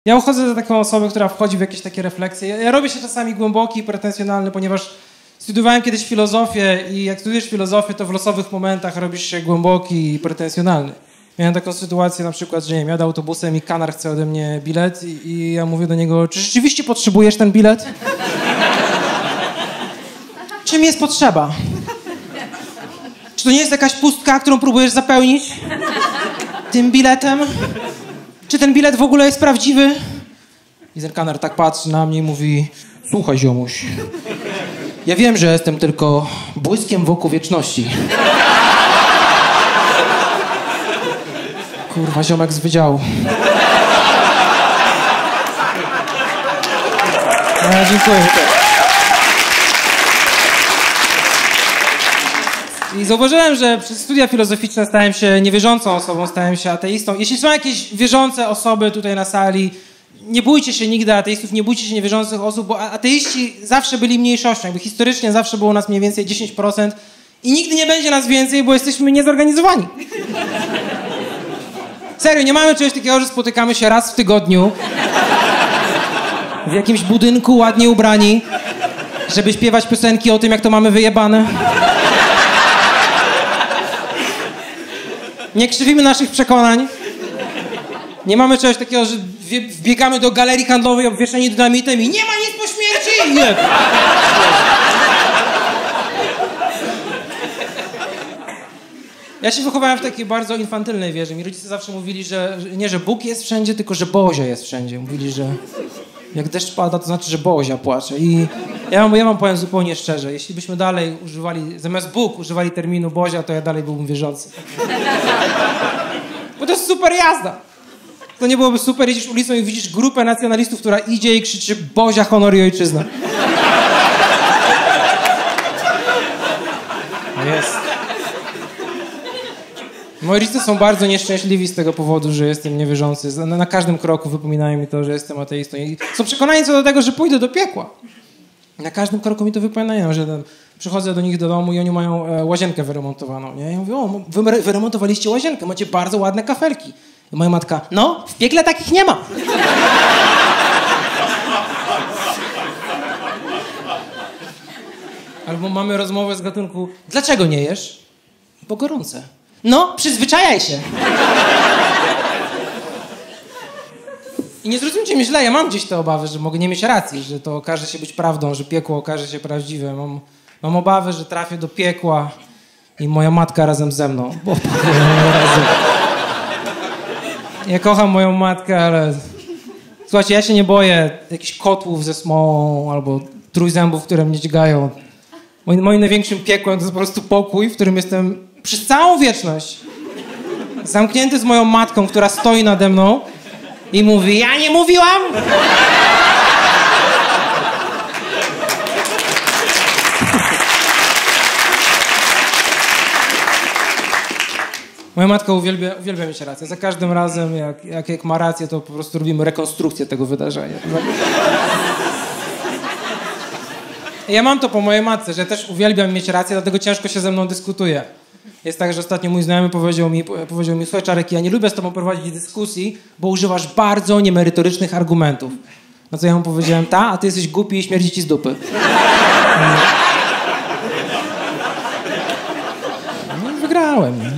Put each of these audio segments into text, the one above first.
Ja uchodzę za taką osobę, która wchodzi w jakieś takie refleksje. Ja robię się czasami głęboki i pretensjonalny, ponieważ studiowałem kiedyś filozofię i jak studiujesz filozofię, to w losowych momentach robisz się głęboki i pretensjonalny. Miałem taką sytuację na przykład, że nie wiem, jadę autobusem i kanar chce ode mnie bilet i ja mówię do niego, czy rzeczywiście potrzebujesz ten bilet? Czym jest potrzeba? Czy to nie jest jakaś pustka, którą próbujesz zapełnić tym biletem? Czy ten bilet w ogóle jest prawdziwy? I ten kanar tak patrzy na mnie i mówi, słuchaj ziomuś, ja wiem, że jestem tylko błyskiem w oku wieczności. Kurwa, ziomek z wydziału. No, dziękuję. I zauważyłem, że przez studia filozoficzne stałem się niewierzącą osobą, stałem się ateistą. Jeśli są jakieś wierzące osoby tutaj na sali, nie bójcie się nigdy ateistów, nie bójcie się niewierzących osób, bo ateiści zawsze byli mniejszością. Jakby historycznie zawsze było nas mniej więcej 10% i nigdy nie będzie nas więcej, bo jesteśmy niezorganizowani. Serio, nie mamy czegoś takiego, że spotykamy się raz w tygodniu w jakimś budynku ładnie ubrani, żeby śpiewać piosenki o tym, jak to mamy wyjebane. Nie krzywimy naszych przekonań. Nie mamy czegoś takiego, że wbiegamy do galerii handlowej obwieszeni dynamitem i nie ma nic po śmierci! Nie. Ja się wychowałem w takiej bardzo infantylnej wierze. Mi rodzice zawsze mówili, że nie, że Bóg jest wszędzie, tylko że Bozia jest wszędzie. Mówili, że jak deszcz pada, to znaczy, że Bozia płacze. I ja wam powiem zupełnie szczerze, jeśli byśmy dalej używali, zamiast Bóg używali terminu Bozia, to ja dalej byłbym wierzący. Bo to jest super jazda. To nie byłoby super, jeździsz ulicą i widzisz grupę nacjonalistów, która idzie i krzyczy Bozia, honor i ojczyzna. Jest. Moi rodzice są bardzo nieszczęśliwi z tego powodu, że jestem niewierzący. Na każdym kroku wypominają mi to, że jestem ateistą. I są przekonani co do tego, że pójdę do piekła. Na każdym kroku mi to wypominają, że przychodzę do nich do domu i oni mają łazienkę wyremontowaną. Nie? Ja mówię, o, wy wyremontowaliście łazienkę, macie bardzo ładne kafelki. I moja matka, no, w piekle takich nie ma. Albo mamy rozmowę z gatunku, dlaczego nie jesz? Bo gorące. No, przyzwyczajaj się. I nie zrozumcie mnie źle, ja mam gdzieś te obawy, że mogę nie mieć racji, że to okaże się być prawdą, że piekło okaże się prawdziwe. Mam obawy, że trafię do piekła i moja matka razem ze mną. Bo razem. Ja kocham moją matkę, ale... Słuchajcie, ja się nie boję jakichś kotłów ze smołą albo trójzębów, które mnie dźgają. Moim największym piekłem to jest po prostu pokój, w którym jestem przez całą wieczność zamknięty z moją matką, która stoi nade mną i mówi, ja nie mówiłam! Moja matka uwielbia mieć rację. Za każdym razem, jak ma rację, to po prostu robimy rekonstrukcję tego wydarzenia. Ja mam to po mojej matce, że też uwielbiam mieć rację, dlatego ciężko się ze mną dyskutuje. Jest tak, że ostatnio mój znajomy powiedział mi, słuchaj Czarek, ja nie lubię z tobą prowadzić dyskusji, bo używasz bardzo niemerytorycznych argumentów. No co ja mu powiedziałem, a ty jesteś głupi i śmierdzi ci z dupy. No i wygrałem. Nie?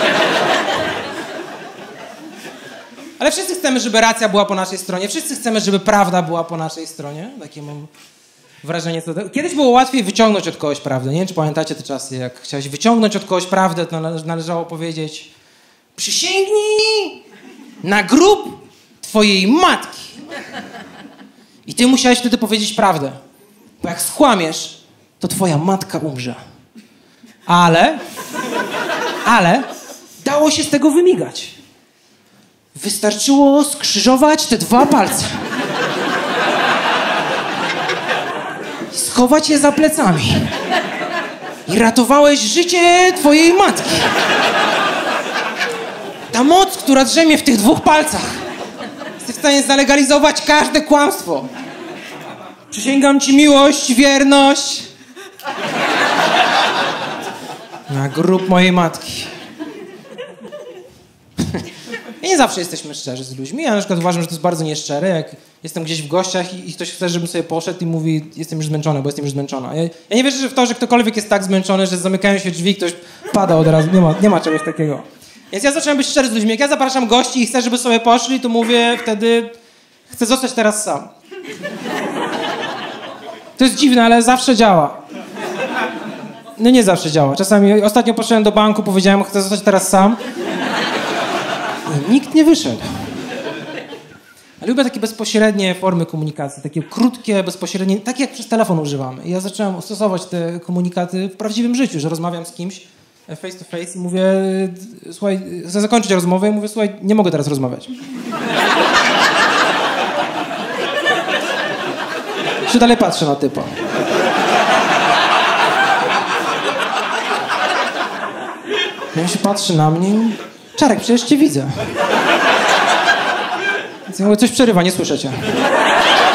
Ale wszyscy chcemy, żeby racja była po naszej stronie. Wszyscy chcemy, żeby prawda była po naszej stronie. Takie mam wrażenie. Kiedyś było łatwiej wyciągnąć od kogoś prawdę. Nie wiem, czy pamiętacie te czasy, jak chciałeś wyciągnąć od kogoś prawdę, to należało powiedzieć przysięgnij na grób twojej matki. I ty musiałeś wtedy powiedzieć prawdę. Bo jak skłamiesz, to twoja matka umrze. Ale dało się z tego wymigać. Wystarczyło skrzyżować te dwa palce. Schować je za plecami. I ratowałeś życie twojej matki. Ta moc, która drzemie w tych dwóch palcach, jest w stanie zalegalizować każde kłamstwo. Przysięgam ci miłość, wierność. Na grób mojej matki. Ja nie zawsze jesteśmy szczerzy z ludźmi. Ja na przykład uważam, że to jest bardzo nieszczere, jak jestem gdzieś w gościach i ktoś chce, żebym sobie poszedł i mówi, jestem już zmęczony, bo jestem już zmęczona. Ja nie wierzę w to, że ktokolwiek jest tak zmęczony, że zamykają się drzwi i ktoś pada od razu. Nie ma czegoś takiego. Więc ja zacząłem być szczery z ludźmi. Jak ja zapraszam gości i chcę, żeby sobie poszli, to mówię wtedy, chcę zostać teraz sam. To jest dziwne, ale zawsze działa. No nie zawsze działa. Czasami, ostatnio poszedłem do banku, powiedziałem, chcę zostać teraz sam. Nikt nie wyszedł. Ale lubię takie bezpośrednie formy komunikacji, takie krótkie, bezpośrednie, takie jak przez telefon używamy. I ja zacząłem stosować te komunikaty w prawdziwym życiu, że rozmawiam z kimś face to face i mówię, słuchaj, chcę zakończyć rozmowę i mówię, słuchaj, nie mogę teraz rozmawiać. Czy dalej patrzę na typa. I on się patrzy na mnie i... Czarek, przecież cię widzę. Więc ja mówię, coś przerywa, nie słyszę cię.